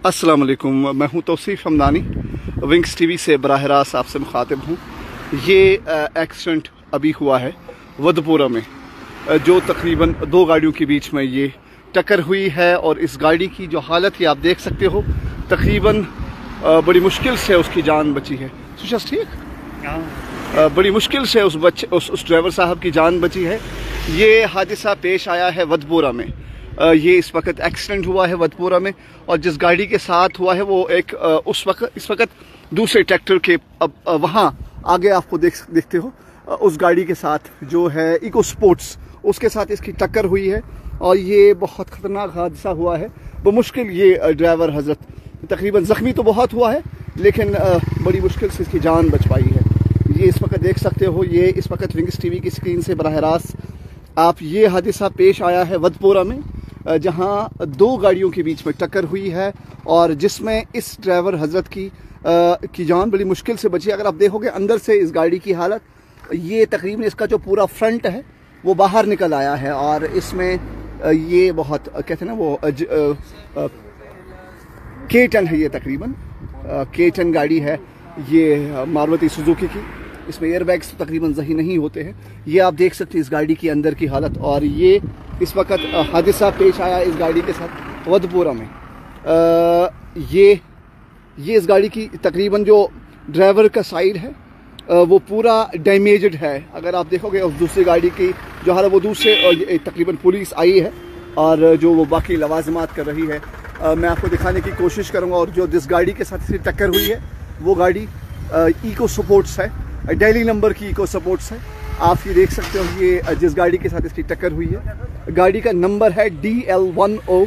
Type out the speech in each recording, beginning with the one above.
अस्सलाम वालेकुम, मैं हूं तौसीफ हमदानी, विंग्स टीवी से बराह रास्त आपसे मुखातिब हूं। ये एक्सीडेंट अभी हुआ है वदपुरा में, जो तकरीबन दो गाड़ियों के बीच में ये टक्कर हुई है। और इस गाड़ी की जो हालत है आप देख सकते हो, तकरीबन बड़ी मुश्किल से उसकी जान बची है। सुशास ठीक, बड़ी मुश्किल से उस ड्राइवर साहब की जान बची है। ये हादसा पेश आया है वदपुरा में। ये इस वक्त एक्सीडेंट हुआ है वदपुरा में, और जिस गाड़ी के साथ हुआ है वो एक इस वक्त दूसरे ट्रैक्टर के वहाँ आगे आपको देखते हो, उस गाड़ी के साथ जो है इको स्पोर्ट्स, उसके साथ इसकी टक्कर हुई है। और ये बहुत ख़तरनाक हादसा हुआ है। बमुश्किल ये ड्राइवर हजरत तकरीबन ज़ख्मी तो बहुत हुआ है, लेकिन बड़ी मुश्किल से इसकी जान बच पाई है। ये इस वक्त देख सकते हो, ये इस वक्त विंग्स टीवी की स्क्रीन से बराह रास्त आप ये हादसा पेश आया है वदपुरा में, जहां दो गाड़ियों के बीच में टक्कर हुई है और जिसमें इस ड्राइवर हजरत की जान बड़ी मुश्किल से बची। अगर आप देखोगे अंदर से इस गाड़ी की हालत, ये तकरीबन इसका जो पूरा फ्रंट है वो बाहर निकल आया है। और इसमें ये बहुत कहते हैं ना वो K10 है, ये तकरीबन K10 गाड़ी है, ये मारुति सुजुकी की। इसमें एयरबैग्स तो तकरीबन सही नहीं होते हैं। ये आप देख सकते हैं इस गाड़ी की अंदर की हालत। और ये इस वक्त हादसा पेश आया इस गाड़ी के साथ वदपुरा में। ये इस गाड़ी की तकरीबन जो ड्राइवर का साइड है वो पूरा डैमेज्ड है। अगर आप देखोगे उस दूसरी गाड़ी की जो हालत, वो दूसरे तकरीबन पुलिस आई है और जो वो बाकी लवाजमात कर रही है। मैं आपको दिखाने की कोशिश करूँगा। और जो जिस गाड़ी के साथ इसकी टक्कर हुई है वो गाड़ी इको सपोर्ट्स है, दिल्ली नंबर की इको सपोर्ट्स है। आप ये देख सकते हो, ये जिस गाड़ी के साथ इसकी टक्कर हुई है, गाड़ी का नंबर है DL10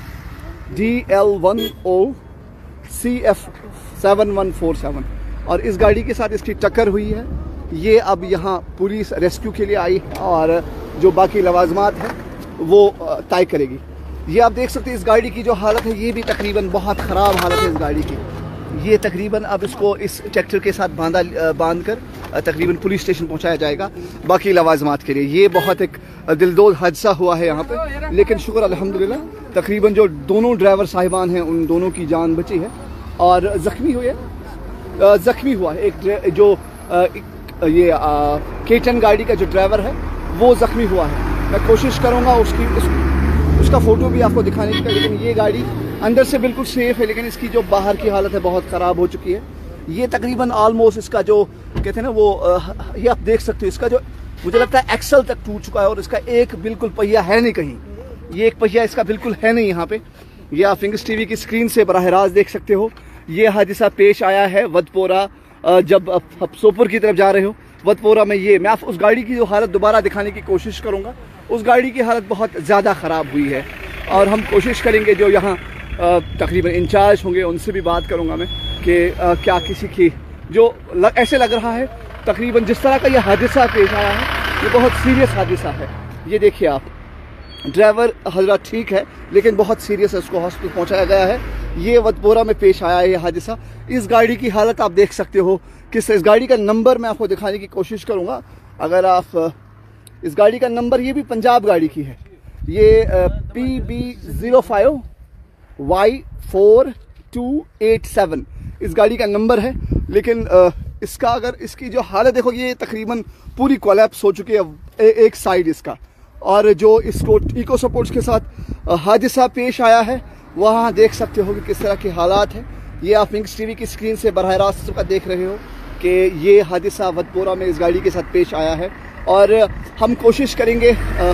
CF7147। और इस गाड़ी के साथ इसकी टक्कर हुई है। ये अब यहाँ पुलिस रेस्क्यू के लिए आई है और जो बाकी लवाजमात है वो तय करेगी। ये आप देख सकते हैं इस गाड़ी की जो हालत है, ये भी तकरीबन बहुत ख़राब हालत है इस गाड़ी की। ये तकरीबन अब इसको इस ट्रैक्टर के साथ बांध कर तकरीबन पुलिस स्टेशन पहुंचाया जाएगा बाकी लवाजमात के लिए। ये बहुत एक दिलदोज हादसा हुआ है यहाँ पे, लेकिन शुक्र अल्हम्दुलिल्लाह तकरीबन जो दोनों ड्राइवर साहिबान हैं उन दोनों की जान बची है। और ज़ख्मी हुआ है एक जो ये K10 गाड़ी का जो ड्राइवर है वो ज़ख्मी हुआ है। मैं कोशिश करूँगा उसका फ़ोटो भी आपको दिखाने की। लेकिन ये गाड़ी अंदर से बिल्कुल सेफ है, लेकिन इसकी जो बाहर की हालत है बहुत ख़राब हो चुकी है। ये तकरीबन ऑलमोस्ट इसका जो कहते हैं ना वो ये आप देख सकते हो, इसका जो मुझे लगता है एक्सल तक टूट चुका है। और इसका एक बिल्कुल पहिया है नहीं कहीं, ये एक पहिया इसका बिल्कुल है नहीं यहाँ पे। ये आप विंग्स टीवी की स्क्रीन से बराह रास्त देख सकते हो। ये हादसा पेश आया है वदपुरा, जब आप सोपुर की तरफ जा रहे हो वदपुरा में। ये मैं आप उस गाड़ी की जो हालत दोबारा दिखाने की कोशिश करूँगा। उस गाड़ी की हालत बहुत ज़्यादा ख़राब हुई है और हम कोशिश करेंगे जो यहाँ तकरीबन इंचार्ज होंगे उनसे भी बात करूँगा मैं कि क्या किसी की जो ऐसे लग रहा है तकरीबन जिस तरह का ये हादसा पेश आया है, ये बहुत सीरियस हादसा है। ये देखिए आप, ड्राइवर हजरत ठीक है लेकिन बहुत सीरियस है, उसको हॉस्पिटल पहुँचाया गया है। ये वदपुरा में पेश आया है ये हादसा। इस गाड़ी की हालत आप देख सकते हो किस, इस गाड़ी का नंबर मैं आपको दिखाने की कोशिश करूँगा। अगर आप इस गाड़ी का नंबर, ये भी पंजाब गाड़ी की है, ये PB05 Y4287 इस गाड़ी का नंबर है। लेकिन इसका अगर इसकी जो हालत देखोगे, ये तकरीबन पूरी कोलैप्स हो चुकी है एक साइड इसका। और जो इसको इको सपोर्ट्स के साथ हादसा पेश आया है वहाँ देख सकते हो कि किस तरह के हालात हैं। ये आप विंग्स टीवी की स्क्रीन से बराह रास्त का देख रहे हो कि ये हादसा वदपुरा में इस गाड़ी के साथ पेश आया है। और हम कोशिश करेंगे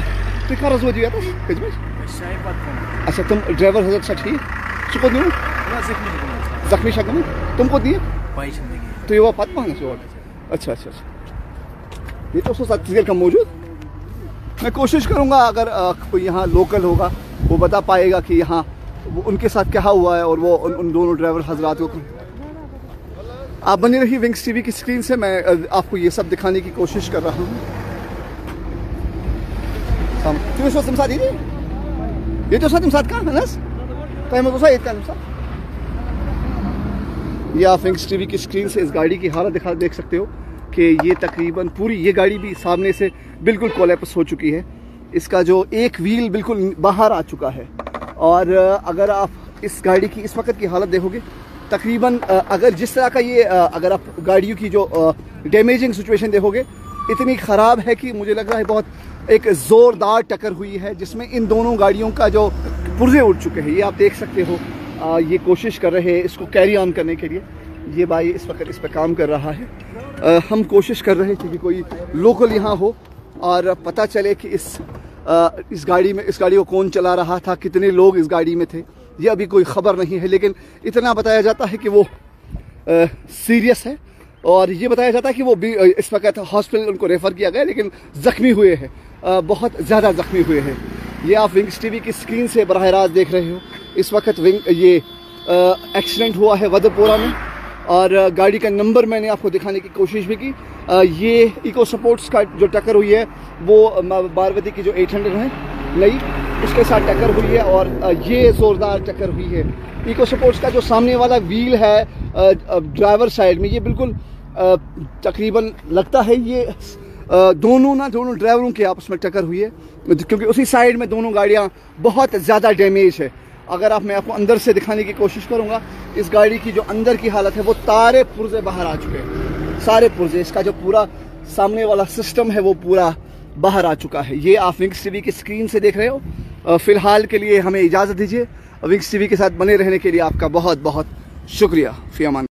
अच्छा तुम ड्राइवर हजरत सा ठीक सुको दियो जख्मी शख्मी तुमको दिए तो ये वो पत मांगे से। अच्छा, ये तो उसको साथ का मौजूद। मैं कोशिश करूंगा अगर कोई यहाँ लोकल होगा वो बता पाएगा कि यहाँ उनके साथ क्या हुआ है और वो उन दोनों ड्राइवर हजरात को। आप बने रहिए विंग्स टीवी की स्क्रीन से, मैं आपको ये सब दिखाने की कोशिश कर रहा हूँ। ये तो साथ का हनस ये आप विंग्स टीवी की स्क्रीन से इस गाड़ी की हालत देख सकते हो कि ये तकरीबन पूरी ये गाड़ी भी सामने से बिल्कुल कोलैप्स हो चुकी है। इसका जो एक व्हील बिल्कुल बाहर आ चुका है। और अगर आप इस गाड़ी की इस वक्त की हालत देखोगे, तकरीबन अगर जिस तरह का ये अगर आप गाड़ियों की जो डैमेजिंग सिचुएशन देखोगे, इतनी ख़राब है कि मुझे लग रहा है बहुत एक ज़ोरदार टक्कर हुई है, जिसमें इन दोनों गाड़ियों का जो पुर्जे उड़ चुके हैं। ये आप देख सकते हो, ये कोशिश कर रहे हैं इसको कैरी ऑन करने के लिए। ये भाई इस वक्त इस पर काम कर रहा है। हम कोशिश कर रहे थे कि कोई लोकल यहाँ हो और पता चले कि इस गाड़ी को कौन चला रहा था, कितने लोग इस गाड़ी में थे। ये अभी कोई ख़बर नहीं है, लेकिन इतना बताया जाता है कि वो सीरियस है और ये बताया जाता है कि वो भी इस वक्त हॉस्पिटल उनको रेफ़र किया गया, लेकिन ज़ख्मी हुए हैं, बहुत ज़्यादा ज़ख्मी हुए हैं। ये आप विंग्स टीवी की स्क्रीन से बराह रास्त देख रहे हो। इस वक्त ये एक्सीडेंट हुआ है वदरपोरा में और गाड़ी का नंबर मैंने आपको दिखाने की कोशिश भी की। ये इको स्पोर्ट्स का जो टक्कर हुई है वो बारवती की जो 800 है नई, उसके साथ टक्कर हुई है और ये ज़ोरदार टक्कर हुई है। इको स्पोर्ट्स का जो सामने वाला व्हील है ड्राइवर साइड में, ये बिल्कुल तकरीबन लगता है ये दोनों ड्राइवरों के आपस में टक्कर हुई है, क्योंकि उसी साइड में दोनों गाड़ियाँ बहुत ज़्यादा डैमेज है। अगर मैं आपको अंदर से दिखाने की कोशिश करूँगा, इस गाड़ी की जो अंदर की हालत है वो तारे पुर्जे बाहर आ चुके हैं, सारे पुर्जे। इसका जो पूरा सामने वाला सिस्टम है वो पूरा बाहर आ चुका है। ये आप विंग्स टीवी की स्क्रीन से देख रहे हो। फ़िलहाल के लिए हमें इजाज़त दीजिए। विंग्स टीवी के साथ बने रहने के लिए आपका बहुत बहुत शुक्रिया। फ़ी अमान।